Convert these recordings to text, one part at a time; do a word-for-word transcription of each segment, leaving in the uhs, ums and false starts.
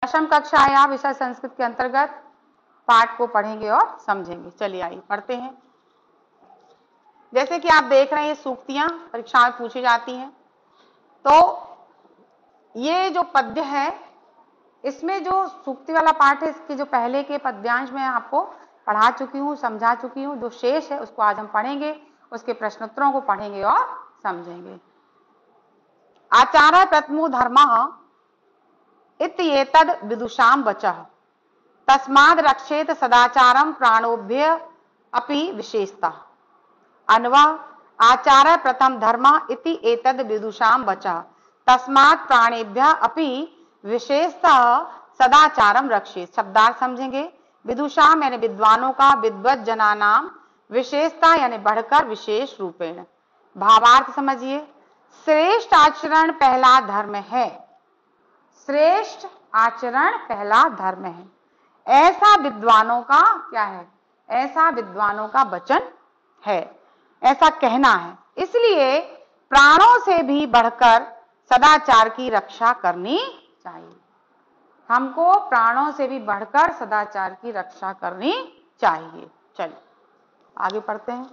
दशम कक्षाया विषय संस्कृत के अंतर्गत पाठ को पढ़ेंगे और समझेंगे। चलिए आइए पढ़ते हैं। जैसे कि आप देख रहे हैं सूक्तियां परीक्षा में पूछी जाती हैं, तो ये जो पद्य है इसमें जो सूक्ति वाला पाठ है इसके जो पहले के पद्यांश में आपको पढ़ा चुकी हूँ, समझा चुकी हूँ। जो शेष है उसको आज हम पढ़ेंगे, उसके प्रश्नोत्तरों को पढ़ेंगे और समझेंगे। आचार्य प्रथमो धर्मः इत्येतद् विदुषां वचः तस्माद् रक्षेत सदाचारं प्राणोभ्य अपि विशेषतः। अन्वः आचार्य प्रथम धर्म इति एतद् विदुषां वचः तस्मात् प्राणेभ्य अपि विशेषतः सदाचारम रक्षेत। शब्दार्थ समझेंगे। विदुषाम यानी विद्वानों का, विद्वत जनानाम, विशेषता यानी बढ़कर, विशेष रूपेण। भावार्थ समझिए। श्रेष्ठ आचरण पहला धर्म है। श्रेष्ठ आचरण पहला धर्म है, ऐसा विद्वानों का क्या है, ऐसा विद्वानों का वचन है, ऐसा कहना है। इसलिए प्राणों से भी बढ़कर सदाचार की रक्षा करनी चाहिए। हमको प्राणों से भी बढ़कर सदाचार की रक्षा करनी चाहिए। चलिए आगे पढ़ते हैं।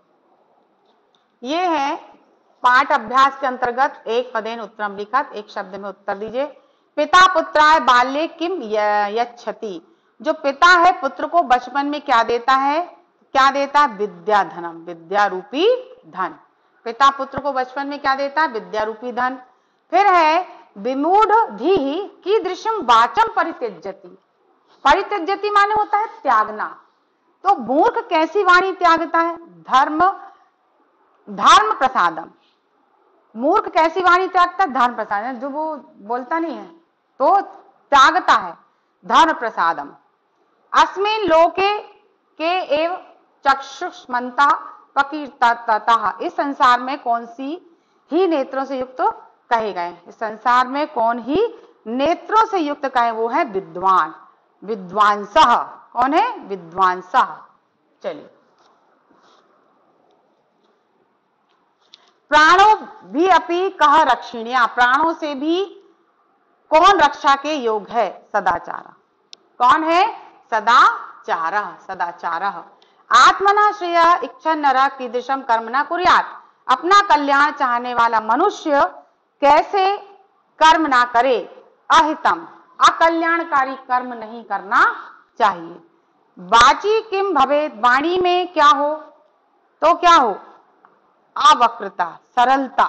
ये है पाठ अभ्यास के अंतर्गत एक पदेन उत्तरम लिखत। एक शब्द में उत्तर दीजिए। पिता पुत्राय बाल्ये किम यच्छति। जो पिता है पुत्र को बचपन में क्या देता है, क्या देता है? विद्या धनम, विद्या रूपी धन। पिता पुत्र को बचपन में क्या देता है? विद्या रूपी धन। फिर है विमूढ़ धीहि कीदृशम वाचम परित्यज्यति। परित्यज्यति माने होता है त्यागना। तो मूर्ख कैसी वाणी त्यागता है? धर्म धर्म प्रसादम। मूर्ख कैसी वाणी त्यागता है? धर्म प्रसादम। जो वो बोलता नहीं है तो त्यागता है धर्म प्रसादम। अस्मिन् लोके के एव चक्षुष्मन्ता प्रकीर्तितः। इस संसार में कौन सी ही नेत्रों से युक्त कहे गए? इस संसार में कौन ही नेत्रों से युक्त कहे? वो है विद्वान, विद्वांसः। कौन है? विद्वांसः। चलिए। प्राणों भी अपि कह रक्षिण्या। प्राणों से भी कौन रक्षा के योग है? सदाचार। कौन है? सदाचार, सदाचार। आत्मना श्रेय इच्छन नरः कीदृशम कर्म न कुर्यात्। अपना कल्याण चाहने वाला मनुष्य कैसे कर्म ना करे? अहितम, अकल्याणकारी कर्म नहीं करना चाहिए। वाची किम भवेत्। वाणी में क्या हो? तो क्या हो? अवक्रता, सरलता।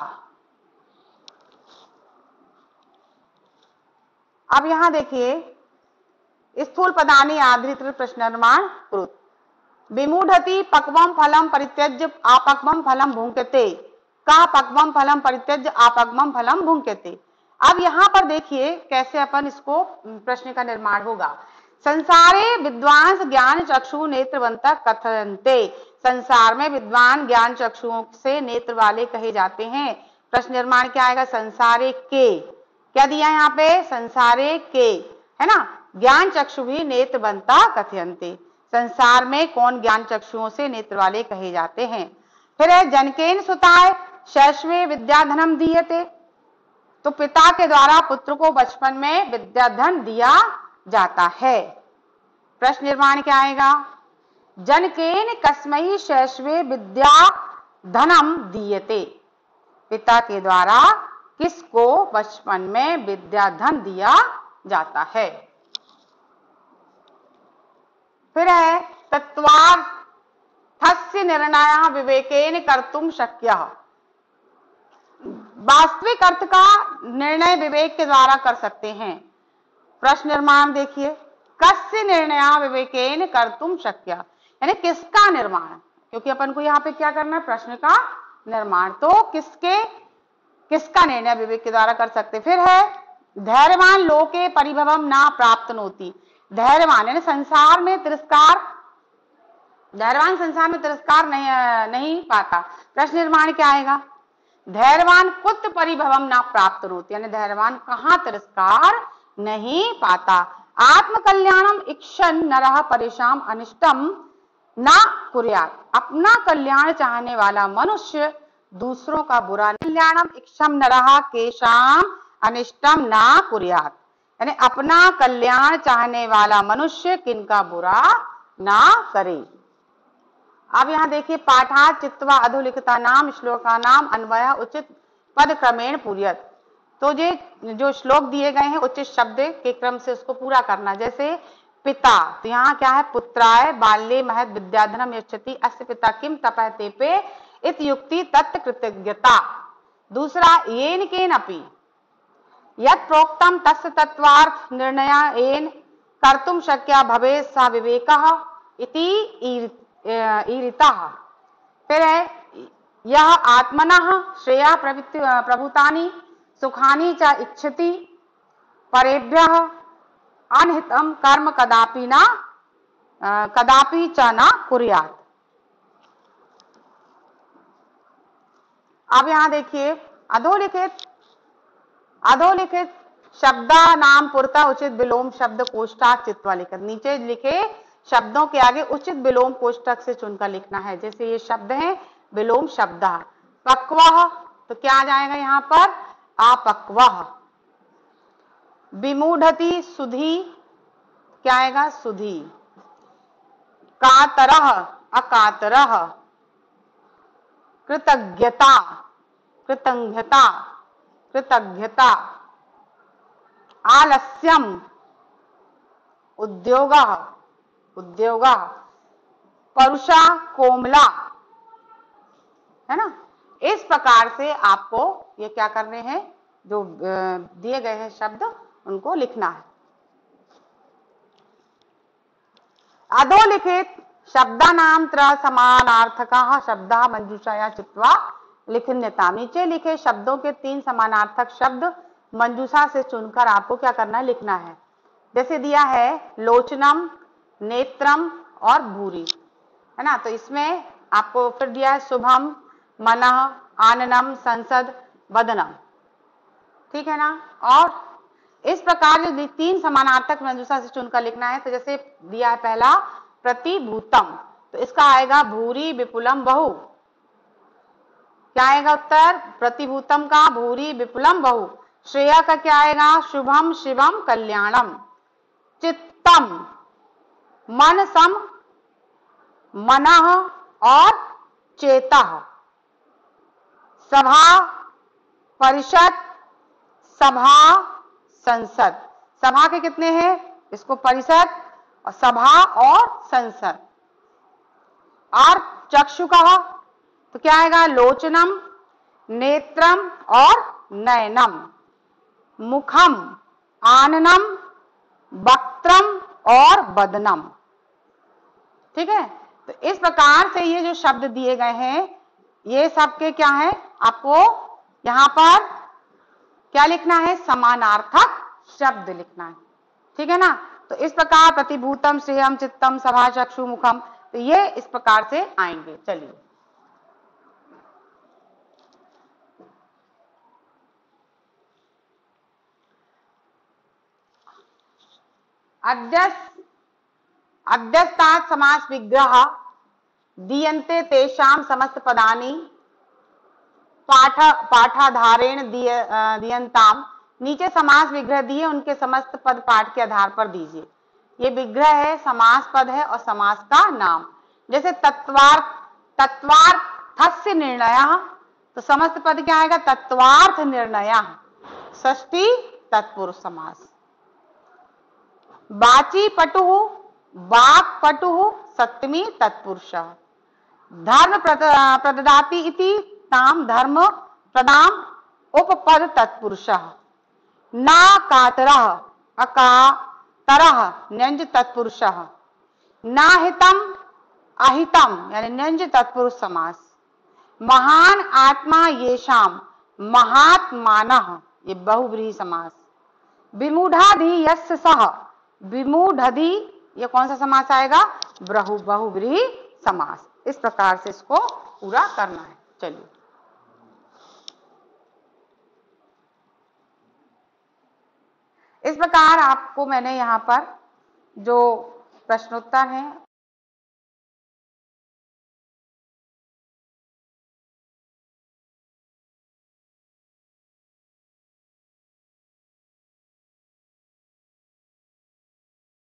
अब यहां देखिए, स्थूल पदानि आधृत प्रश्न निर्माण कुरुत। विमूढ़ति पक्वम फलम परित्यज्य अपक्वम फलम भुंक्ते। का पक्वम फलम परित्यज्य अपक्वम फलम भुंक्ते। अब यहां पर देखिए कैसे अपन इसको प्रश्न का निर्माण होगा। संसारे विद्वांस ज्ञान चक्षु नेत्रवंत कथयन्ते। संसार में विद्वान ज्ञान चक्षुओं से नेत्र वाले कहे जाते हैं। प्रश्न निर्माण क्या आएगा? संसारे के, क्या दिया यहाँ पे? संसारे के, है ना। ज्ञान चक्षु भी नेत्रवंता कथयन्ते। संसार में कौन ज्ञान चक्षुओं से नेत्र वाले कहे जाते हैं। फिर है जनकेन सुताय शैशवे विद्याधनम दीयते। तो पिता के द्वारा पुत्र को बचपन में विद्याधन दिया जाता है। प्रश्न निर्माण क्या आएगा? जनकेन कस्मै शैशवे विद्या धनम दीयते। पिता के द्वारा किसको बचपन में विद्याधन दिया जाता है। फिर है तत्त्वार्थस्य निर्णयः विवेकेन कर्तुम शक्यः। वास्तविक अर्थ का निर्णय विवेक के द्वारा कर सकते हैं। प्रश्न निर्माण देखिए। कस्य निर्णयः विवेकेन कर्तुम शक्यः, यानी किसका निर्माण, क्योंकि अपन को यहाँ पे क्या करना है? प्रश्न का निर्माण। तो किसके किसका निर्णय विवेक के द्वारा कर सकते। फिर है धैर्यवान लोके परिभवम ना प्राप्तनोति। धैर्यवान यानी संसार में तिरस्कार, धैर्यवान संसार में तिरस्कार नहीं नहीं पाता। प्रश्न निर्माण क्या आएगा? धैर्यवान कुत परिभवम ना प्राप्तनोति, यानी धैर्यवान कहाँ तिरस्कार नहीं पाता। आत्म कल्याणम इक्षन नरः परेशान अनिष्टम ना कुर्यात्। अपना कल्याण चाहने वाला मनुष्य दूसरों का बुरा। कल्याणम इक्षम नरः केशाम अनिष्टम ना कुर्यात्। यानी अपना कल्याण चाहने वाला मनुष्य किनका बुरा ना करे। अब यहां देखिए, पाठा चित्वा अधोलिखिता नाम श्लोका नाम अन्वय उचित पद क्रमेण पूर्यत। तो ये जो श्लोक दिए गए हैं उचित शब्द के क्रम से उसको पूरा करना। जैसे पिता, तो यहाँ क्या है, पुत्राय बाल्ये महत विद्याधनम यच्छति अस्य पिता किम तपः तेपे इत युक्ति तत् कृतज्ञता। दूसरा, येन केन अपि यत् प्रोक्तम तस्य तत्वार्थ निर्णयेन कर्तुम शक्या भवेत् स विवेकः इति ईरितः। फिर है, यह आत्मनः श्रेया प्रभुतानि सुखानि च इच्छति परेभ्यः अनहितम कर्म कदापि न कदापि च न कुर्यात्। अब यहां देखिए, अधोलिखित अधोलिखित शब्दा नाम पुरता उचित विलोम शब्द कोष्ठक चित्वा लिखित। नीचे लिखे शब्दों के आगे उचित विलोम कोष्ठक से चुनकर लिखना है। जैसे ये शब्द है विलोम शब्द। पक्वः, तो क्या आ जाएगा यहाँ पर, अपक्वः। विमूढ़ति सुधी, क्या आएगा, सुधी। कातरः, अकातरः। कृतज्ञता, कृतज्ञता, कृतज्ञता। आलस्यम, उद्योगः, उद्योगः। परुषा, कोमला, है ना। इस प्रकार से आपको ये क्या करने हैं, जो दिए गए हैं शब्द उनको लिखना है। अधोलिखित शब्दानां त्र समानार्थकः शब्दः मंजूषाया चित्वा लिखन्यताम्। नीचे लिखे शब्दों के तीन समानार्थक शब्द मंजूषा से चुनकर आपको क्या करना है, लिखना है। जैसे दिया है लोचनम, नेत्रम और भूरी, है ना। तो इसमें आपको फिर दिया है शुभम, मनः, आननम, संसद, वदनम, ठीक है ना। और इस प्रकार जो तीन समानार्थक मंजूषा से चुनकर लिखना है, तो जैसे दिया है पहला प्रतिभूतम, तो इसका आएगा भूरी विपुलम बहु। क्या आएगा उत्तर, प्रतिभूतम का भूरी विपुलम बहु। श्रेया का क्या आएगा, शुभम शिवम कल्याणम। चित्तम, मनसम, मनः और चेतः। सभा, परिषद, सभा, संसद। सभा के कितने हैं, इसको परिषद और सभा और संसद। और चक्षु कहा, तो क्या आएगा, लोचनम, नेत्रम और नयनम। मुखम, आननम, वक्त्रम और बदनम, ठीक है। तो इस प्रकार से ये जो शब्द दिए गए हैं, ये सबके क्या है, आपको यहां पर क्या लिखना है, समानार्थक शब्द लिखना है, ठीक है ना। तो इस प्रकार प्रतिभूतम, श्रेयम, चित्तम, सभा, चक्षु, मुखम, तो ये इस प्रकार से आएंगे। चलिए, अध्यस्त अध्यस्तात् समास विग्रह दीयन्ते तेषां समस्त पदानि पाठ पाठाधारेण दीयन्ताम। नीचे समास विग्रह दिए, उनके समस्त पद पाठ के आधार पर दीजिए। ये विग्रह है, समास पद है और समास का नाम। जैसे तत्वार्थ, तत्वार्थस्य निर्णयः, तो समस्त पद क्या आएगा, तत्वार्थ निर्णयः। षष्ठी तत्पुरुष समास। वाची पटुः, वाक् पटुः, सप्तमी तत्पुरुष। धर्म प्रददाति इति ताम धर्म प्रदाम उपपद तत्पुरुषः। ना कातरः, अकातरः, न्यंज तत्पुरुषः। ना हितम, अहितम यानी न्यंज तत्पुरुष समास। महान आत्मा येषाम, महात्मानः, ये बहुव्रीहि समास। विमूढ़ाधि यस्य सः, विमूढ़धि, ये कौन सा समास आएगा, बहु बहुव्रीहि समास। इस प्रकार से इसको पूरा करना है। चलिए, इस प्रकार आपको मैंने यहाँ पर जो प्रश्नोत्तर हैं